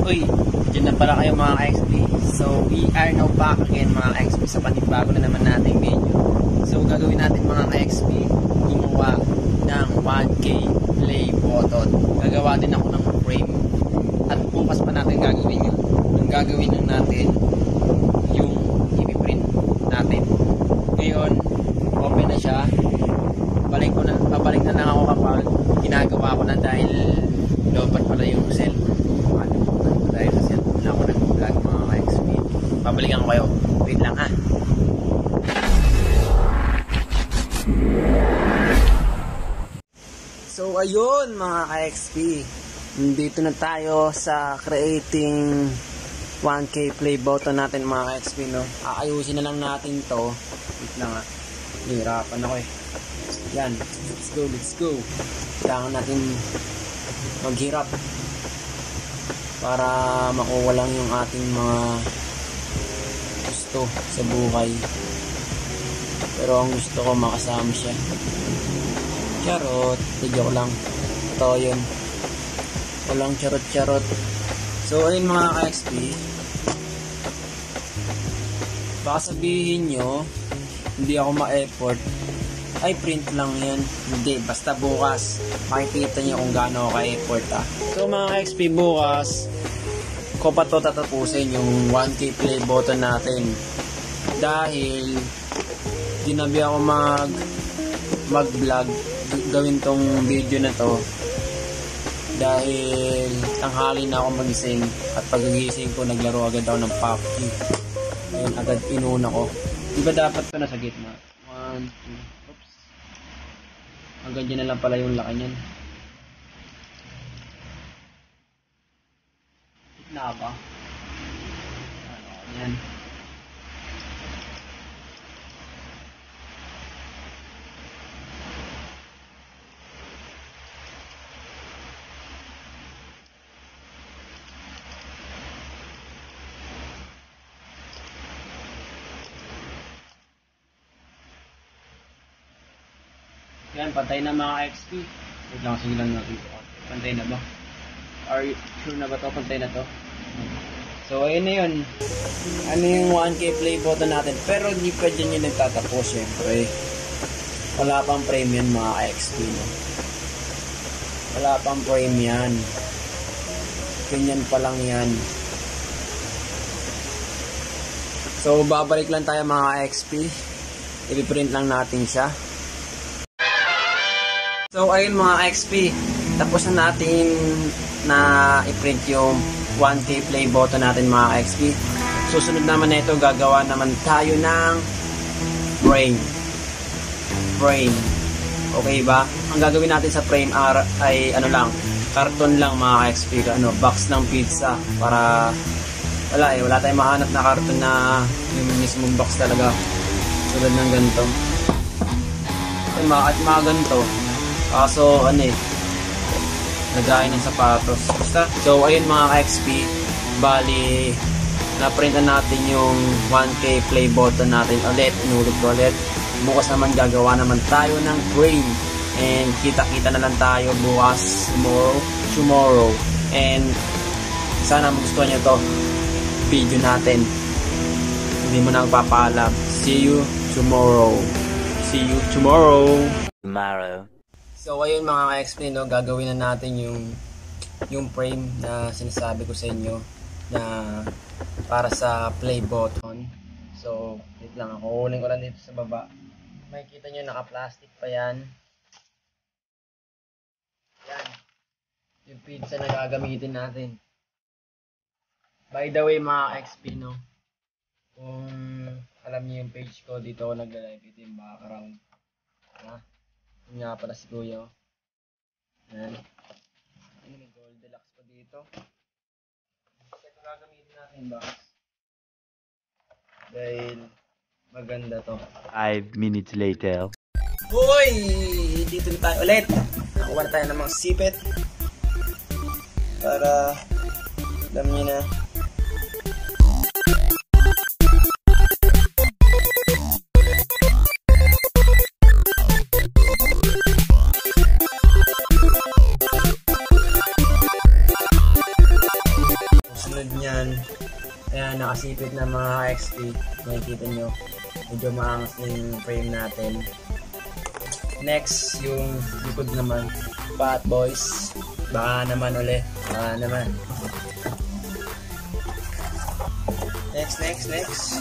Uy, dyan na pala kayo mga ka-XP. So, we are now back again mga ka-XP sa panibago na naman nating video. So, gagawin natin mga ka-XP, gumawa ng 1K play button. Gagawa din ako ng frame. At bukas pa natin gagawin yun. Ang gagawin lang natin, yung i-print natin. Ngayon, open na siya. Babalik na lang ako kapag ginagawa ko na dahil lobat pala yung cellphone. Dahil sa cellphone na ako nag-vlog mga ka-XP. Babalikan ko kayo. Wait lang ha. So ayun mga ka-XP. Dito na tayo sa creating 1K play button natin mga ka-XP, no? Aayusin na lang natin to. Wait lang ha. Hirapan ako eh. Yan. Let's go. Kailangan natin maghirap para makuha lang yung ating mga gusto sa buhay. Pero ang gusto ko makasama siya. Charot. Joke lang. Ito yun. Walang charot. So ayun mga ka-XP, baka sabihin nyo hindi ako ma-effort. Ay, print lang yan. Hindi, basta bukas makikita nyo kung gaano ako ka-effort ha. So mga ka-XP, bukas ko pa to tatapusin yung 1K play button natin. Dahil ginabi ako mag-vlog, gawin tong video na to. Dahil tanghali na ako magising at paggising ko naglaro agad ako ng PUBG. Yun, agad inuna ko. Diba dapat to nasa gitna? 1, 2, oops. Hanggang dyan na lang pala yung laki niyan. Gitna ba? Ano, yan. Yan, pantay na mga XP. Wait lang, sige lang natin ito. Pantay na ba? Are you sure na ba ito? Pantay na to? So, ayun na yun. Ano yung 1K play button natin? Pero hindi pa dyan yung nagtatapos, syempre. Wala pang frame yan mga XP, no? Wala pang frame yan. Ganyan pa lang yan. So, babalik lang tayo mga XP. I-print lang natin siya. So ayun mga XP, tapos na natin na i-print yung 1K play button natin mga XP. Susunod naman na ito, gagawa naman tayo ng frame. Okay ba? Ang gagawin natin sa frame ay ano lang, karton lang mga XP, ano, box ng pizza para wala tayong mahanap na karton na yung mismong box talaga. Tulad ng ganito. At mga ganito. Kaso ano eh, nagaya ng sapatos. Basta, so ayun mga XP, bali na-printan natin yung 1K play button natin ulit. Inulit ko ulit. Bukas naman gagawa naman tayo ng frame. And kita-kita na lang tayo bukas, tomorrow. And sana magustuhan nyo to video natin. Hindi mo na magpapaalam. See you tomorrow. So ayun mga ka-XP, no, gagawin na natin yung frame na sinasabi ko sa inyo na para sa play button. So wait lang, ako uling ko lang dito sa baba. Makikita nyo naka-plastic pa yan. Yan yung pizza na gagamitin natin. By the way mga XP, no, kung alam niyo yung page ko, dito ako nagla-live, ito yung background. Ha? Yun nga pala si Kuya. Yan. May gold deluxe pa dito. Ito gagamitin natin box. Dahil maganda to. 5 minutes later. Hoy! Dito na tayo ulit. Nakuha na tayo ng mga sipit. Para alam niyo na. naman. Ayan, nakasipit na mga XP. Makikita nyo. Medyo maangas na yung frame natin. Next, yung likod naman. Fat boys. Baka naman ulit. Baka naman. Next.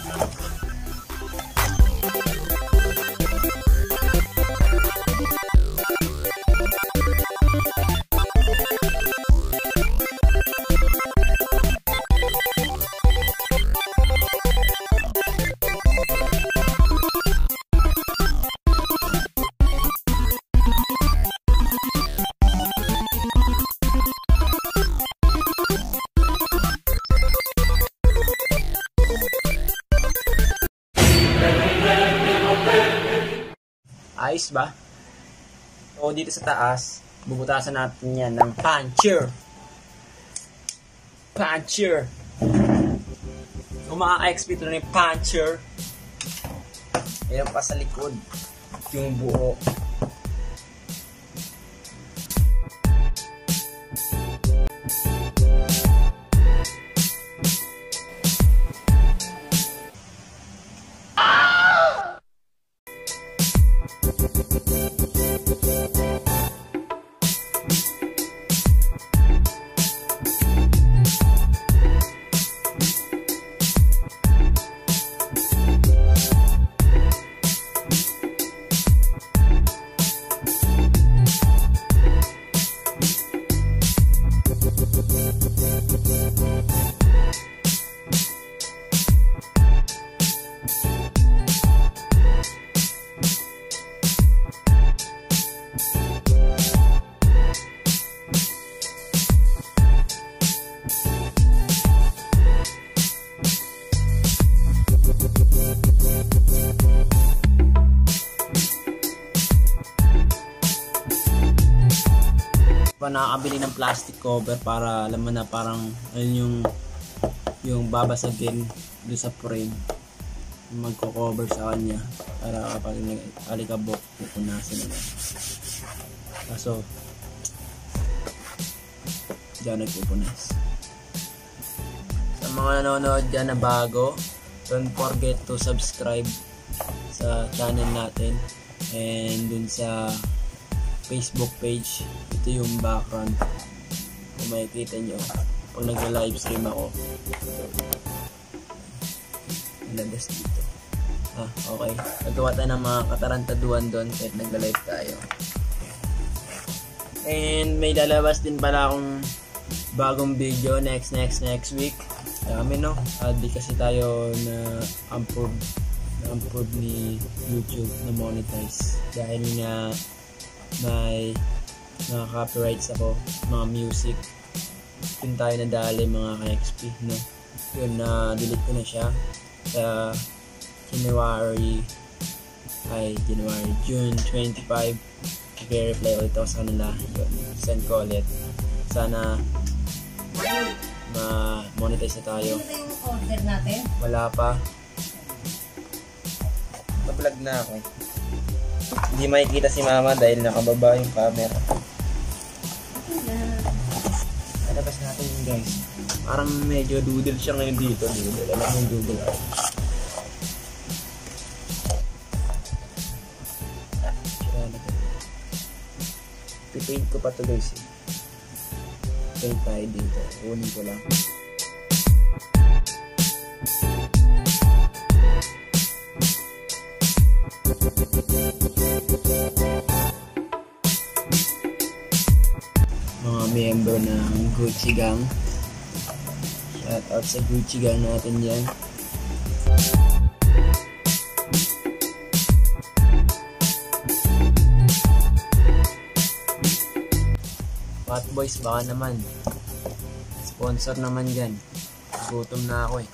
Ayos ba? O dito sa taas, bubutasan natin yan ng puncher. Kung mga-XP ito na yung puncher. Ayan pa sa likod, yung buo. Nakakabili ng plastic cover para alam mo na parang ayun yung babasagin doon sa frame, magko-cover sa kanya para kapag alikabok pupunasin nila. Kaso dyan nagpupunas. Sa mga nanonood dyan na bago, don't forget to subscribe sa channel natin and dun sa Facebook page. Ito yung background kung makikita nyo pag nagla-live stream ako. Nalabas dito. Okay, nagawa tayo ng mga katarantaduan doon kahit nagla-live tayo. And may lalabas din pala akong bagong video next week. Dami no, di kasi tayo na approve ni YouTube na monetize dahil nga may mga copyrights ako, mga music. Yun tayo nadali mga ka-XP, no? Yun, delete ko na siya sa June 25. I-reply ulit ako sa kanila. Yun, send ko ulit. Sana ma-monetize na tayo. Ano yung order natin? Wala pa. Na-vlog na ako. Hindi makikita si mama dahil nakababa yung camera. Nalabas natin yun guys. Parang medyo doodle siya ngayon dito. Doodle. Alam mo yung doodle ako. Pipaint ko pa to guys. Paint tayo dito. Unin ko lang. Mga member ng Gucci Gang. Shout out sa Gucci Gang natin yan. Fat Boys baka naman. Sponsor naman dyan. Gutom na ako eh.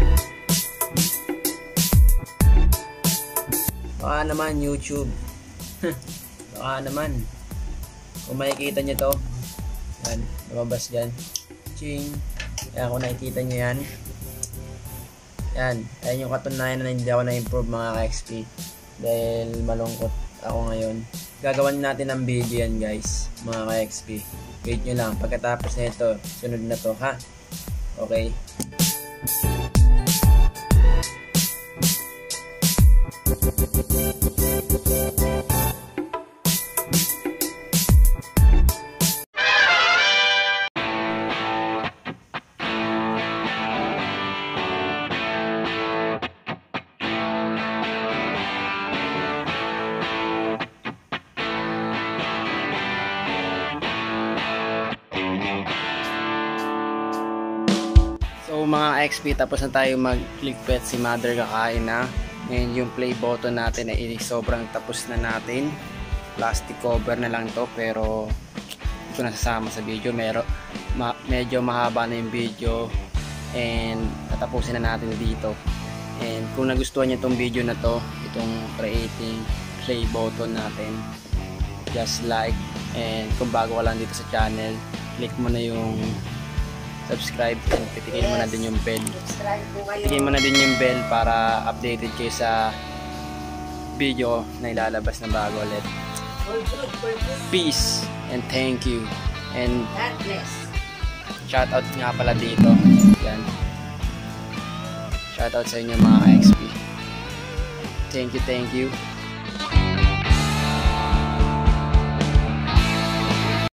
Baka naman YouTube. Baka naman. Kung makikita nyo to, yan, lumabas dyan. Ching. Yan, kung nakikita nyo yan. Yan, ayan yung katunayan na hindi ako na-improve mga ka-XP. Dahil malungkot ako ngayon. Gagawan natin ng video yan guys, mga ka-XP. Wait nyo lang, pagkatapos na ito, sunod na to ha. Okay. So mga XP, tapos na tayo mag-click pet si mother, kakain na. Ngayon yung play button natin ay sobrang tapos na natin. Plastic cover na lang to, pero ito nasasama sa video. Medyo mahaba na yung video and tatapusin na natin dito. And kung nagustuhan nyo itong video na to, itong creating play button natin, just like, and kung bago ka lang dito sa channel, click mo na yung subscribe and pitikin mo na din yung bell. Pitikin mo na din yung bell para updated kayo sa video na ilalabas na bago ulit. Peace and thank you. And God bless. shoutout nga pala dito. Yan. Shoutout sa inyo mga XP. Thank you, thank you.